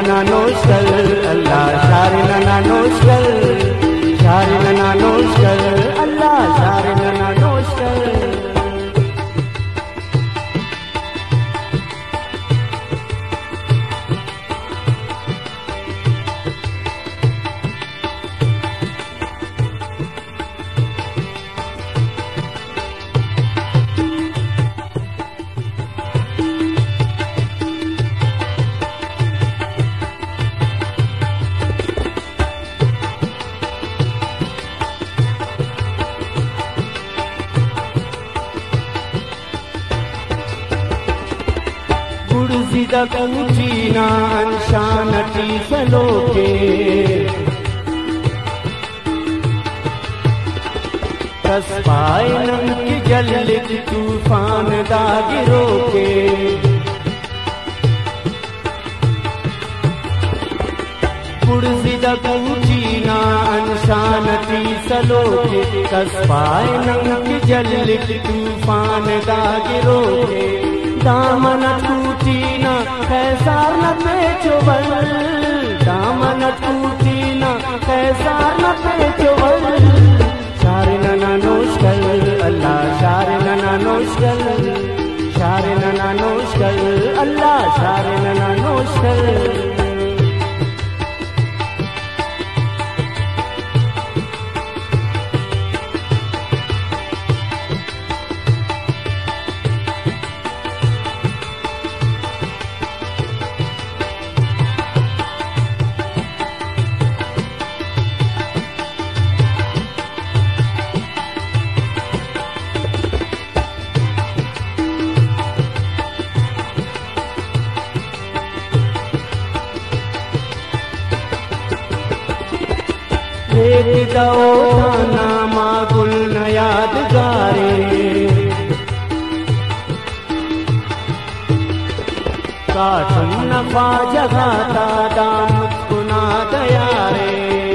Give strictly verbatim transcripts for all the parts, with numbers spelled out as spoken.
नना नोशकल अल्लाह शार नना नोशकल शार नना नोशकल अल्लाह शार नना नोशकल। गुड़जिदा कुचीना अनशानटी सलोके कसपाए नंग जल्लिक तूफान दागिरो के गुड़जिदा कुचीना अनशानटी सलोके कसपाए नंग जल्लिक तूफान दागिरो के दामन टूटीना कैसार न पेचोवल दामन टूटीना कैसार न पेचोवल शार नना नोशकल अल्लाह शार नना नोशकल शार नना नोशकल अल्लाह शार नना नोशकल। एक दो नामा गुल न यादगारे काठन नफा जगाता दामत गुना दयारे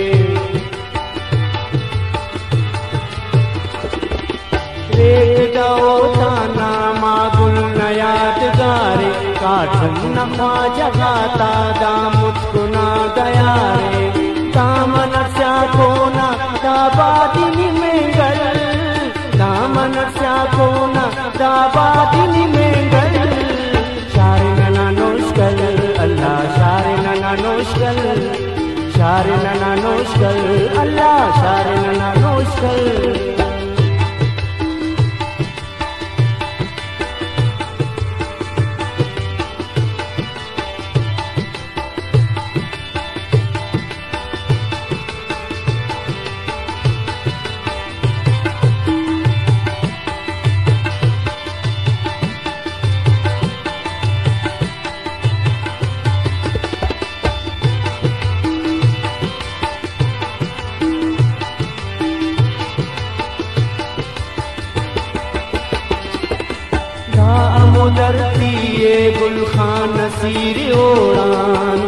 एक दो नामा गुल न यादगारे काठन नफा जगाता दामत गुना दयारे दामन कोना दाबादिनी मेंगल दामन कोना दाबादिनी मेंगल शार नना नोशकल अल्लाह शार नना नोशकल शार नना नोशकल अल्लाह शार नना नोशकल। मुदरती ये गुलखान नसीर ओरान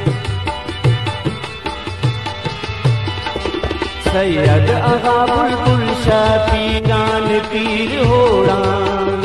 सैयद आगा बुलबुल शाह पीरान पीर होरान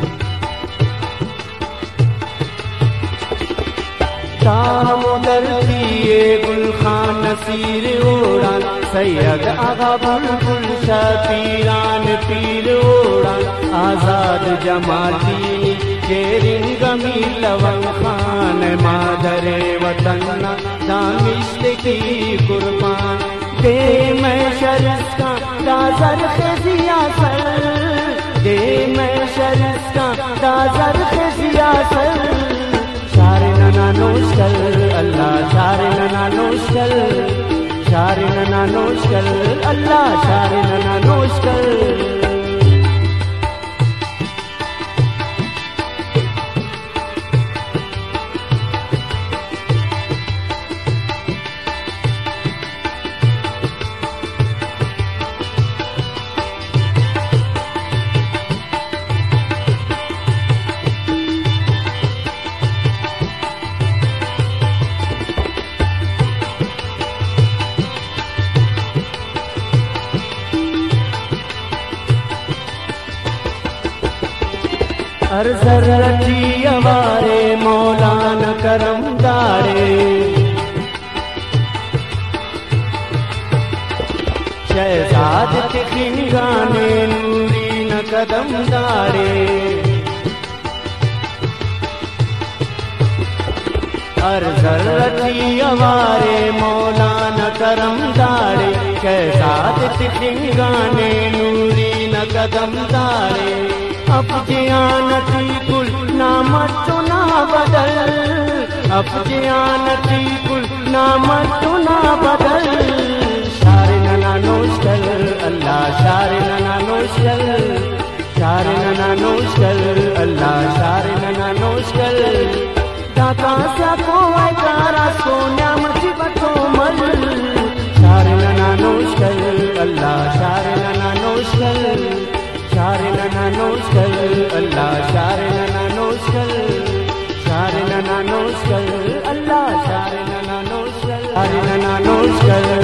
मुदरती ये गुलखान नसीर ओरान सैयद आगा बुलबुल शाह पीरान पीर ओरान आजाद जमाती शेरिन गमी लवन खान मादरे वतन दानिश की कुर्बान दे मैं शर्स का दाजर खिजिया सर दे मैं शर्स का दाजर खिजिया सर शार नना नोशकल अल्लाह शार नना नोशकल शार नना नोशकल अल्लाह शार नना नोशकल। अर्ज़ रची अवारे मौलाना करम दारे शहजाद खिंगाने नूरी न कदम दाड़े अरजल रची अवारे मौला न करम दाड़े शहजाद खिंगाने नूरी न कदम दाड़े अब जियानती कुल नाम चुना बदल अब जियानती कुल नाम चुना बदल शार नना नोशल अल्लाह शार नना नोशल शार नना नोशल अल्लाह शार नना नोशल दाता सा को तारा सोन्या मची बतो मल शार नना नोशल अल्लाह शार नना नोशल शार नना नोशल अल्लाह शार नना नोशल शार नना नोशल अल्लाह शार नना नोशल शार नना नोशल